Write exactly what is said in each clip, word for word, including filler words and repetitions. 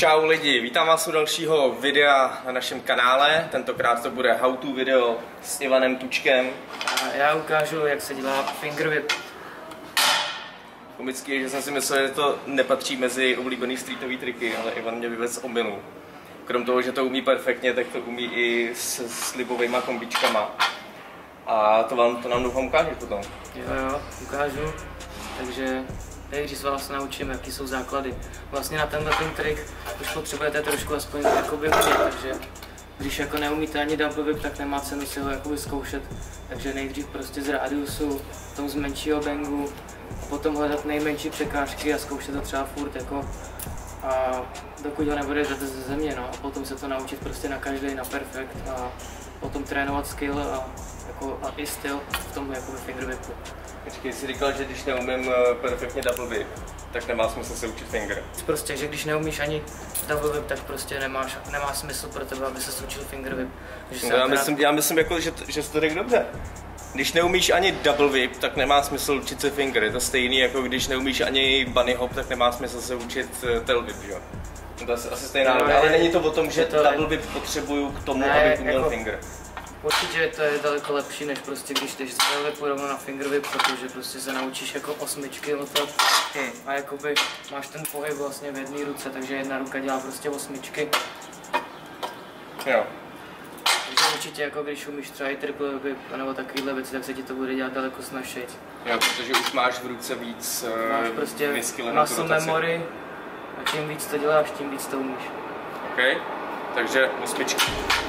Čau lidi, vítám vás u dalšího videa na našem kanále. Tentokrát to bude how to video s Ivanem Tučkem. A já ukážu, jak se dělá finger whip. Komicky, že jsem si myslel, že to nepatří mezi oblíbený streetový triky, ale Ivan mě vyvedl z omylu. Krom toho, že to umí perfektně, tak to umí i s slibovejma kombičkama. A to, vám, to nám doufám ukážeš potom. Jo, jo, ukážu. Takže nejdřív vás naučím, jaký jsou základy. Vlastně na tenhle ten trik už potřebujete trošku aspoň jakoby umět, takže když jako neumíte ani double whip, tak nemá cenu si ho jakoby zkoušet. Takže nejdřív prostě z rádiusu, potom z menšího bangu, a potom hledat nejmenší překážky a zkoušet to třeba furt jako a dokud ho nebudete ze země, no, a potom se to naučit prostě na každý, na perfekt a potom trénovat skill a, jako, a i styl v tom jakoby finger whipu. Počkej, jsi říkal, že když neumím perfektně double whip, tak nemá smysl se učit finger. Prostě, že když neumíš ani double whip, tak prostě nemáš, nemá smysl pro tebe, aby se učil finger whip. No, já, myslím, já myslím, jako, že, že jsi to řekl dobře. Když neumíš ani double whip, tak nemá smysl učit se finger. Je to stejný, jako když neumíš ani bunny hop, tak nemá smysl se učit tail whip, jo? To je asi stejná, no, ale není to o tom, že to double whip potřebuju k tomu, ne, abych uměl jako finger. Určitě to je daleko lepší, než prostě když jdeš z double whipu rovnou na finger whip, protože prostě se naučíš jako osmičky letat hmm. a jakoby máš ten pohyb vlastně v jedné ruce, takže jedna ruka dělá prostě osmičky. Jo. Takže určitě jako když umíš třeba i triple whip nebo takovýhle věci, tak se ti to bude dělat daleko snazšej. Jo, protože už máš v ruce víc máš prostě muscle memory a čím víc to děláš, tím víc to umíš. OK, takže osmičky.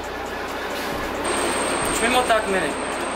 Už mimo tak mini.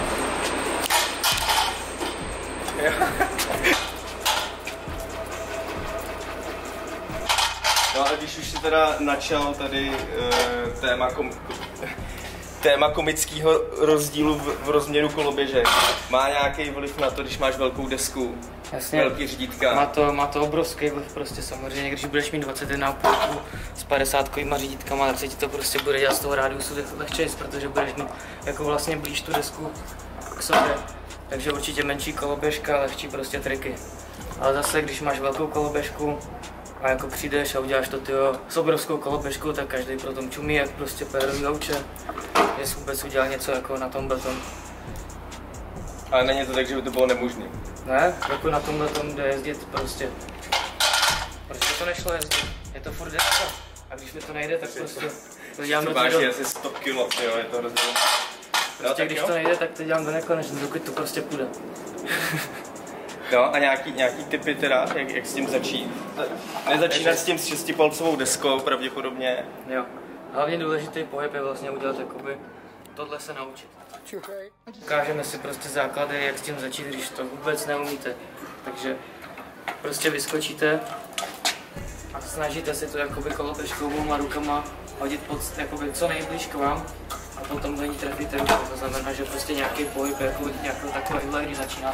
No a když už si teda načal tady uh, téma, kom téma komického rozdílu v, v rozměru koloběžek, má nějaký vliv na to, když máš velkou desku, jasně, velký řídítka? Má to, má to obrovský vliv prostě samozřejmě, když budeš mít dvacet jedna půlku s padesátkovýma řídítkama, tak se ti to prostě bude dělat z toho rádiusu lehčejc, protože budeš mít jako vlastně blíž tu desku k sobě. Takže určitě menší koloběžka, lehčí prostě triky. Ale zase, když máš velkou koloběžku a jako přijdeš a uděláš to tyjo, s obrovskou koloběžkou, tak každý pro tom čumí, jak prostě pérový gauče, že vůbec udělal něco jako na tom beton. Ale není to tak, že by to bylo nemožné? Ne, jako na tomhle tom jde jezdit prostě. Protože to nešlo jezdit, je to furt deska. A když mi to nejde, tak prostě to dělám do váží asi sto kilo, jo, je to hrozně. Prostě když to nejde, tak to dělám do nekonečna, dokud to prostě půjde. No a nějaký, nějaký tipy teda, jak, jak s tím začít? Nezačínat s tím s šestipalcovou deskou pravděpodobně. Jo, hlavně důležitý pohyb je vlastně udělat jakoby tohle se naučit. Ukážeme si prostě základy, jak s tím začít, když to vůbec neumíte. Takže prostě vyskočíte a snažíte si to jakoby koloběžkou oboma rukama hodit pod, jakoby co nejblíž k vám a potom do ní trefíte rukou. To znamená, že prostě nějaký pohyb, jako nějakou takovýhle, když začíná.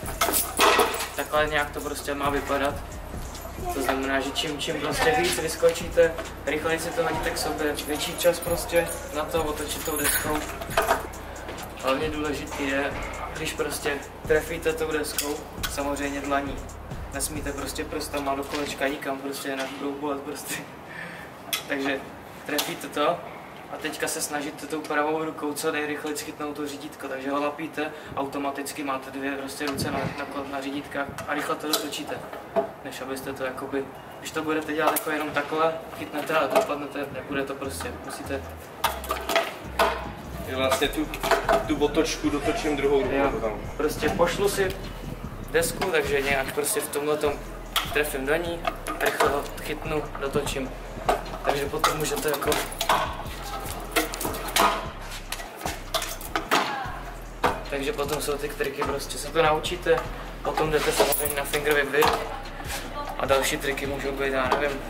Takhle nějak to prostě má vypadat. To znamená, že čím, čím prostě víc vyskočíte, rychleji si to hodíte k sobě, větší čas prostě na to otočit tou deskou. Hlavně důležitý je, když prostě trefíte tou deskou, samozřejmě dlaní. Nesmíte prostě prstama do kolečka nikam, prostě jinak budou bolet prostě. Takže trefíte to a teďka se snažíte tou pravou rukou co nejrychleji chytnout to řídítko, takže ho lapíte, automaticky máte dvě prostě ruce na, na, na řídítkách a rychle to dotočíte. Než abyste to jakoby, když to budete dělat jako jenom takhle, chytnete a dopadnete, nebude to prostě, musíte. Je vlastně tu, tu otočku dotočím druhou rukou. Prostě pošlu si desku, takže nějak prostě v tomhletom trefím do ní, rychle ho chytnu, dotočím. Takže potom můžete jako Takže potom jsou ty triky, prostě se to naučíte, potom jdete samozřejmě na finger whip a další triky můžou být, já nevím,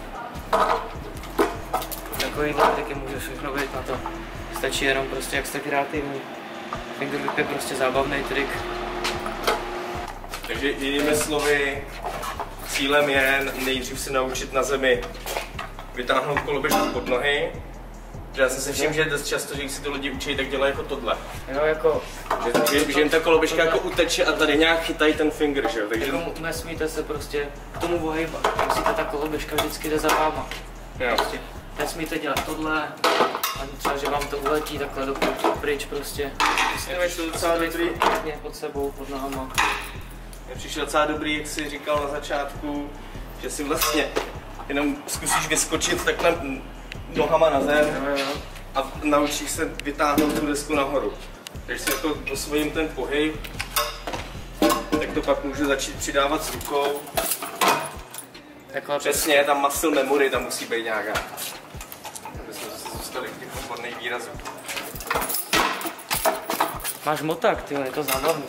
takovýhle triky může všechno být na to, stačí jenom prostě jak jste kreativní. Finger whip je prostě zábavný trik. Takže jinými slovy, cílem je nejdřív se naučit na zemi vytáhnout koloběžku pod nohy. Já jsem si všiml, že dost často, že když si to lidi učí, tak dělají jako tohle. Jo, jako... Že, že, že jim ta koloběžka jako uteče a tady nějak chytají ten finger, že jo? Takže... Jako nesmíte se prostě k tomu ohýbat. Musíte ta koloběžka vždycky jde za váma. Prostě nesmíte dělat tohle, a třeba, že vám to uletí takhle do pryč prostě. Je to docela dobrý. Pod sebou, pod nohama. Mně přišlo docela dobrý, jak jsi říkal na začátku, že si vlastně jenom zkusíš vyskočit takhle nohama na zem a naučíš se vytáhnout tu desku nahoru. Když si jako osvojím ten pohyb, tak to pak můžu začít přidávat s rukou. Takhle přesně, tam muscle memory tam musí být nějaká. Aby jsme zase zůstali v těch odborných výrazů. Máš motak, tyjo, je to zábavný.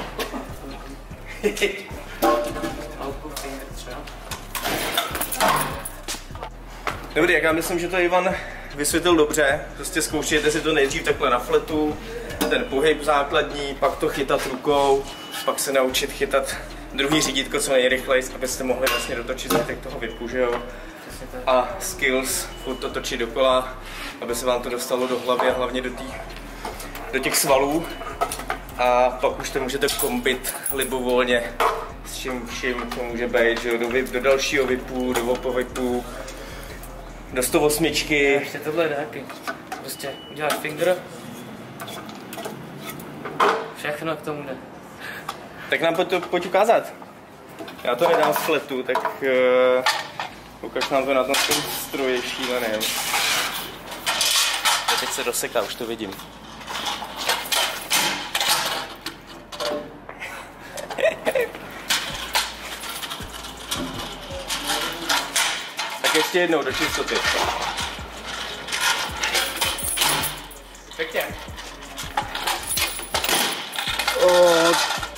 Dobrý, jak já myslím, že to Ivan vysvětlil dobře. Prostě zkoušejte si to nejdřív takhle na fletu, ten pohyb základní, pak to chytat rukou, pak se naučit chytat druhý řídítko co nejrychleji, abyste mohli vlastně dotočit zbytek toho vipu, že jo. A skills, furt to točit dokola, aby se vám to dostalo do hlavy a hlavně do, tý, do těch svalů. A pak už to můžete kombit libovolně s čím vším to může být, že jo, do, do dalšího vipu, do vopo vipu, do sto osm. Ještě tohle jde taky. Prostě uděláš finger. Všechno k tomu jde. Tak nám pojď, pojď ukázat. Já to nedám z fletu, tak uh, ukaž nám to na tom stroji šíleném. Já teď se doseká, už to vidím. Tak ještě jednou do čistoty. Pěkně. Oh.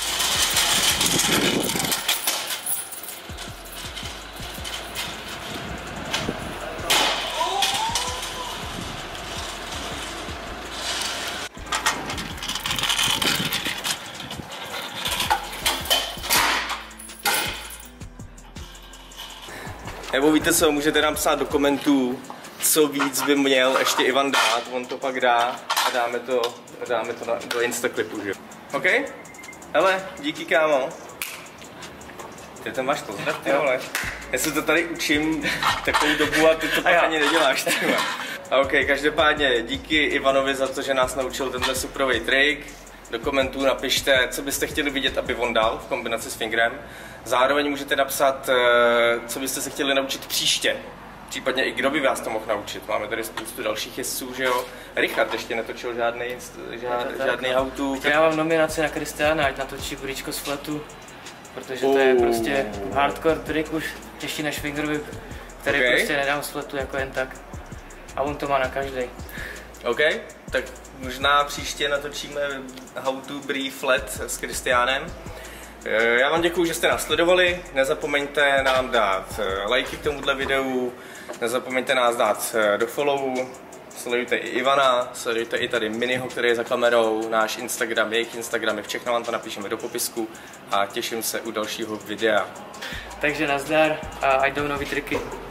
Nebo víte co, můžete nám psát do komentů, co víc by měl ještě Ivan dát, on to pak dá a dáme to, dáme to na, do Instaclipu, že jo. OK? Hele, díky kámo. Ty to máš pozdrav, ty vole. Já se to tady učím takovou dobu a ty to pak ani neděláš, ty vole. A OK, každopádně díky Ivanovi za to, že nás naučil tenhle superový trik. Do komentů napište, co byste chtěli vidět, aby on dal v kombinaci s fingerem. Zároveň můžete napsat, co byste se chtěli naučit příště. Případně i kdo by vás to mohl naučit. Máme tady spoustu dalších jezdců, že jo. Richard ještě netočil žádný, žád, žádný how-to. Já mám nominaci na Kristiána, ať natočí budíčko z fletu. Protože to je prostě hardcore trik už těžší než finger whip, který okay. prostě nedám z fletu jako jen tak. A on to má na každý. OK, tak možná příště natočíme how to brie flat s Kristiánem. Já vám děkuju, že jste nás sledovali, nezapomeňte nám dát lajky k tomuhle videu, nezapomeňte nás dát do followu, sledujte i Ivana, sledujte i tady Miniho, který je za kamerou, náš Instagram, jejich Instagramy, všechno vám to napíšeme do popisku a těším se u dalšího videa. Takže nazdar a ať jdou nový triky.